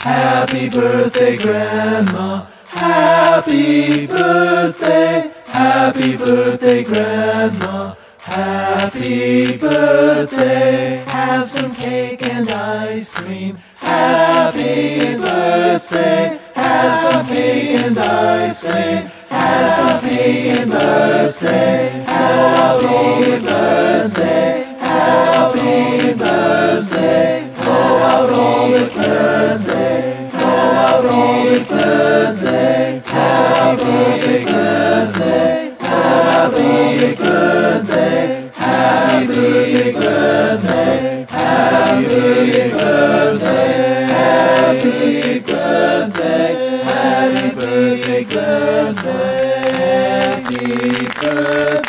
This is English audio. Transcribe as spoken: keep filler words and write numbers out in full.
Happy birthday, Grandma. Happy birthday, happy birthday, Grandma. Happy birthday. Have some cake and ice cream. Happy birthday. Have some cake and ice cream. Have some cake and birthday. Happy birthday. Happy birthday. Go out all the birthday. Go out all the birthday. Happy birthday. Happy birthday. Happy birthday. Happy birthday. Happy birthday. Happy birthday. Happy birthday.